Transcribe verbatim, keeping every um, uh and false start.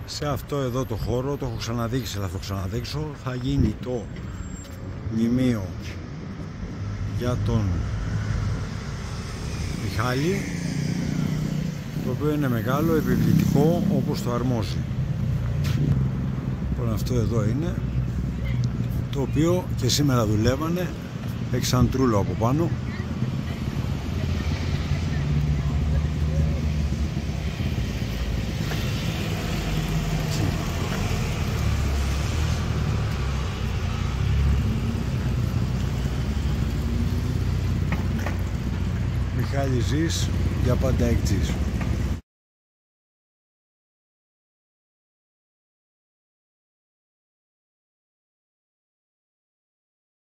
Σε αυτό εδώ το χώρο, το έχω ξαναδείξει, αλλά θα το ξαναδείξω, θα γίνει το μνημείο για τον Μιχάλη, το οποίο είναι μεγάλο, επιβλητικό, όπως το αρμόζει. Λοιπόν, αυτό εδώ είναι, το οποίο και σήμερα δουλεύανε, έχει σαν τρούλο από πάνω. Μιχάλη, ζεις, για πάντα εκτζής.